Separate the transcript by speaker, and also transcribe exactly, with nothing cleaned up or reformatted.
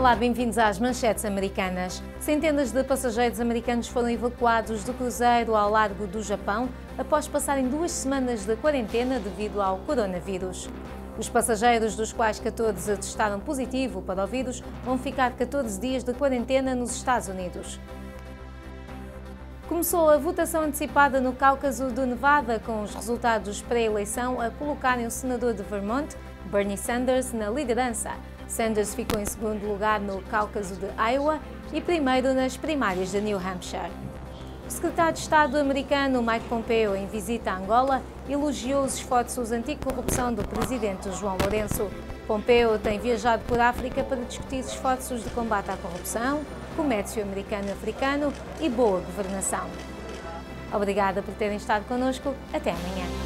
Speaker 1: Olá, bem-vindos às manchetes americanas. Centenas de passageiros americanos foram evacuados do cruzeiro ao largo do Japão após passarem duas semanas de quarentena devido ao coronavírus. Os passageiros, dos quais catorze testaram positivo para o vírus, vão ficar catorze dias de quarentena nos Estados Unidos. Começou a votação antecipada no Cáucaso do Nevada, com os resultados pré-eleição a colocarem o senador de Vermont, Bernie Sanders, na liderança. Sanders ficou em segundo lugar no Cáucaso de Iowa e primeiro nas primárias de New Hampshire. O secretário de Estado americano Mike Pompeo, em visita a Angola, elogiou os esforços anticorrupção do presidente João Lourenço. Pompeo tem viajado por África para discutir esforços de combate à corrupção, comércio americano-africano e boa governação. Obrigada por terem estado connosco. Até amanhã.